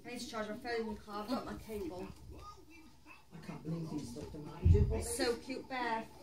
I need to charge my phone in the car. I've got my cable. I can't believe these stuff. It's so cute, Beth.